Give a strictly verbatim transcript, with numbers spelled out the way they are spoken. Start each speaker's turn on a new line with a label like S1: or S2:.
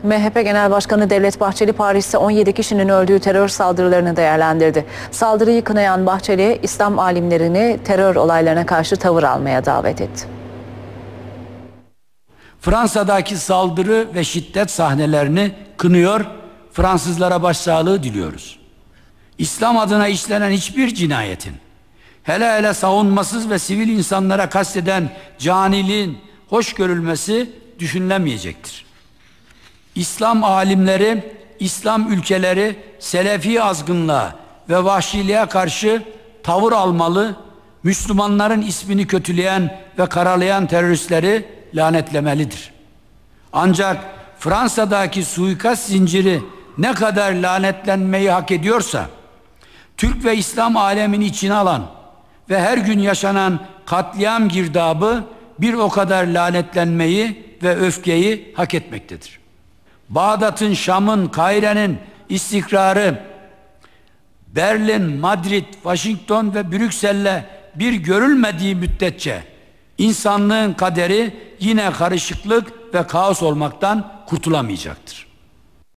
S1: M H P Genel Başkanı Devlet Bahçeli, Paris'te on yedi kişinin öldüğü terör saldırılarını değerlendirdi. Saldırıyı kınayan Bahçeli, İslam alimlerini terör olaylarına karşı tavır almaya davet etti.
S2: Fransa'daki saldırı ve şiddet sahnelerini kınıyor, Fransızlara başsağlığı diliyoruz. İslam adına işlenen hiçbir cinayetin, hele hele savunmasız ve sivil insanlara kasteden caniliğin hoş görülmesi düşünülemeyecektir. İslam alimleri, İslam ülkeleri Selefi azgınlığa ve vahşiliğe karşı tavır almalı, Müslümanların ismini kötüleyen ve karalayan teröristleri lanetlemelidir. Ancak Fransa'daki suikast zinciri ne kadar lanetlenmeyi hak ediyorsa, Türk ve İslam alemini içine alan ve her gün yaşanan katliam girdabı bir o kadar lanetlenmeyi ve öfkeyi hak etmektedir. Bağdat'ın, Şam'ın, Kahire'nin istikrarı, Berlin, Madrid, Washington ve Brüksel'le bir görülmediği müddetçe insanlığın kaderi yine karışıklık ve kaos olmaktan kurtulamayacaktır.